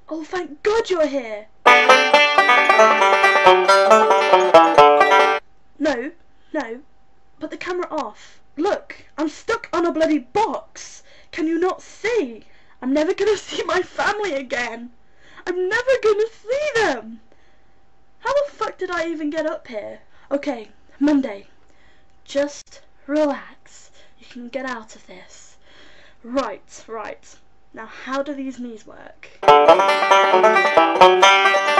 Oh, thank God you're here! No, no, put the camera off. Look, I'm stuck on a bloody box. Can you not see? I'm never gonna see my family again. I'm never gonna see them. How the fuck did I even get up here? Okay, Monday. Just relax. You can get out of this. Right. Now how do these knees work?